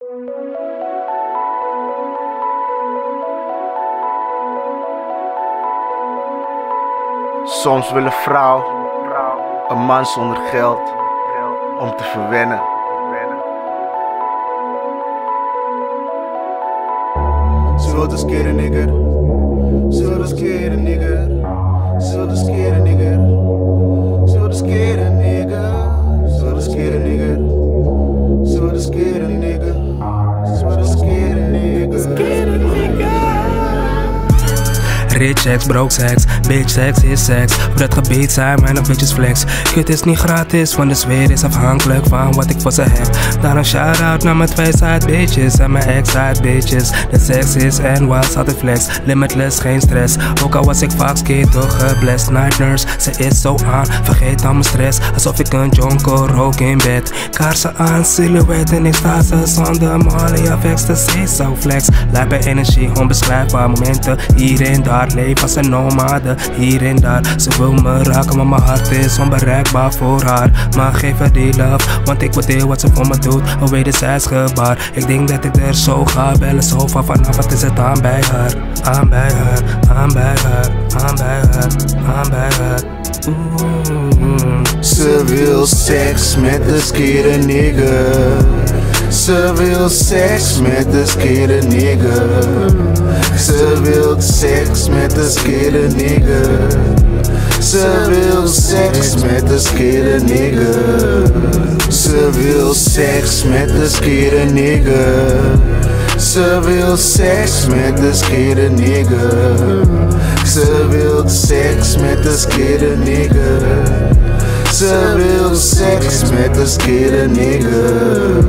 Soms wil een vrouw een man zonder geld om te verwennen. Ze wil dus keren, nigger. Ze wil dus keren, nigger. Ze wil dus keren, nigger. Ze wil dus keren, nigger. Ze wil dus keren, nigger. Ze wil dus keren, nigger. Ze wil dus keren, nigger. Rich sex, broke sex, bitch sex is sex. Op dat gebied zijn weinig bitches flex. Kut is niet gratis, want de sfeer is afhankelijk van wat ik voor ze heb. Daarom shout-out naar mijn twee side bitches en mijn ex-side bitches. De sex is en was altijd flex, limitless, geen stress. Ook al was ik vaak skate, toch geblest. Night nurse, ze is zo aan, vergeet al mijn stress. Alsof ik een jonko rook in bed. Kaarsen aan, silhouette en ik sta ze zonder molly of ecstasy. Zo flex, lijp bij energie, onbeschrijfbaar momenten hier en daar. Leef als een nomade, hier en daar. Ze wil me raken, maar mijn hart is onbereikbaar voor haar. Maar geef haar die love, want ik waardeer wat ze voor me doet. Een wederzijds gebaar. Ik denk dat ik er zo ga bellen, zo van vanaf. Wat is het aan bij haar? Aan bij haar, aan bij haar, aan bij haar, aan bij haar. Ze wil seks met de skere nigger. Ze wil seks met de skere nigger. Ze wil seks met de skere nigger. Ze wil seks met de skere nigger. Ze wil seks met de skere nigger. Ze wil seks met de skere nigger. Ze wil seks met de skere nigger. Ze wil seks met de skere nigger.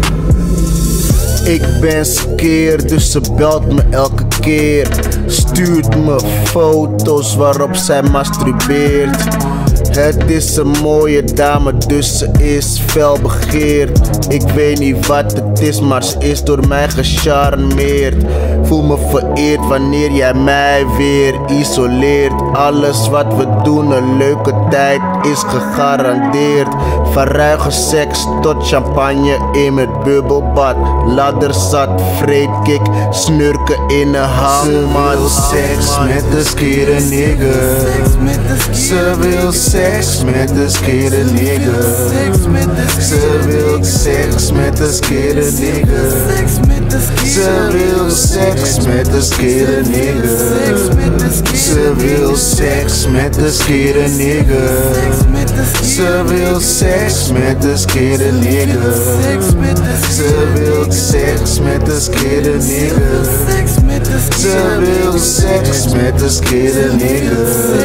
Ik ben skeer, dus ze belt me elke keer. Stuurt me foto's waarop zij masturbeert. Het is een mooie dame, dus ze is fel begeerd. Ik weet niet wat het is, maar ze is door mij gecharmeerd. Voel me vereerd wanneer jij mij weer isoleert. Alles wat we doen, een leuke tijd is gegarandeerd. Van ruige seks tot champagne in het bubbelbad. Ladderzat, vreedkick, snurken in een hangmat. Ze wil seks met de skere nigger. Ze wil seks met de skere nigger. Ze wil seks met de skere nigger. Ze wil seks met de skere nigger. Ze wil seks met de skere nigger. Ze wil seks met de skere nigger. Ze wil seks met de skere nigger. Ze wil seks met de skere nigger.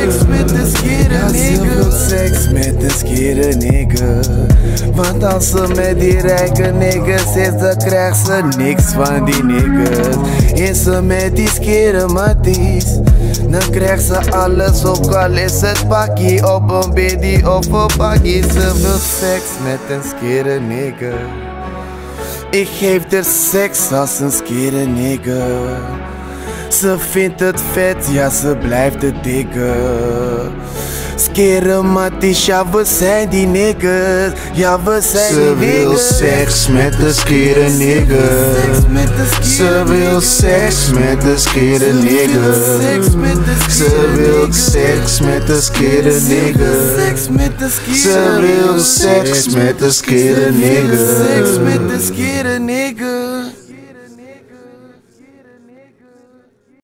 Ze wil seks met de skere nigger. Want als ze met die rijke niggas is, dan krijgt ze niks van die niggas. Is ze met die skere matties, dan krijgt ze alles, ook al is het pakkie op een biddy of een pakkie. Ze wil seks met een skere nigger. Ik geef haar seks als een skere nigger. Ze vindt het vet, ja ze blijft het diggen. Skere matties, ja we zijn die niggas. Ja we zijn die niggas. Ze wil seks met de skere nigger. Ze wil seks met de skere nigger. Ze wil seks met de skere nigger. Ze wil seks met de skere nigger.